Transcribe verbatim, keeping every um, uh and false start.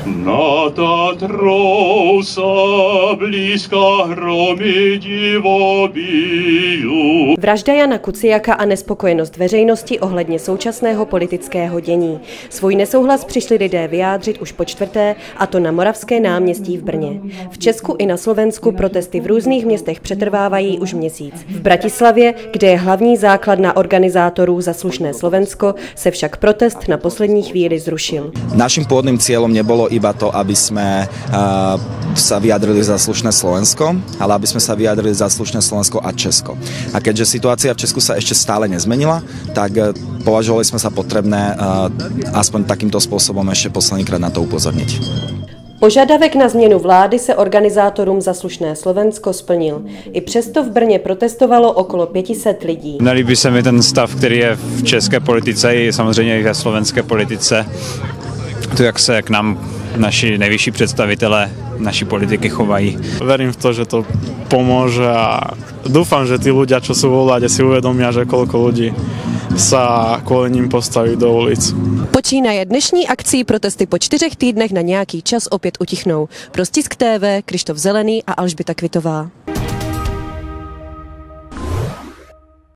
Na Tatrou sa blízka hromy divo bijú. Vražda Jana Kuciaka a nespokojenost veřejnosti ohledně současného politického dění. Svůj nesouhlas přišli lidé vyjádřit už po čtvrté, a to na Moravské náměstí v Brně. V Česku i na Slovensku protesty v různých městech přetrvávají už měsíc. V Bratislavě, kde je hlavní základna organizátorů Za slušné Slovensko, se však protest na poslední chvíli zrušil. Naším pôvodným cieľom nebolo iba to, aby sme uh, sa vyjadrili za slušné Slovensko, ale aby sme sa vyjadrili za slušné Slovensko a Česko. A keďže situácia v Česku sa ešte stále nezmenila, tak uh, považovali sme sa potrebné uh, aspoň takýmto spôsobom ešte poslednýkrát na to upozorniť. Požadavek na změnu vlády se organizátorům Za slušné Slovensko splnil. I přesto v Brně protestovalo okolo pěti set lidí. Nelíbí se mi ten stav, který je v české politice i samozřejmě i ve slovenské politice. To, jak se k nám naši nejvyšší představitelé naší politiky chovají. Verím v to, že to pomôže a dúfam, že tí ľudia, čo sú vo vláde, si uvedomia, že koľko ľudí sa kvôli ním postaví do ulic. Počínaje dnešní akcí protesty po čtyřech týdnech na nějaký čas opět utichnou. Pro Stisk T V, Krištof Zelený a Alžběta Kvitová.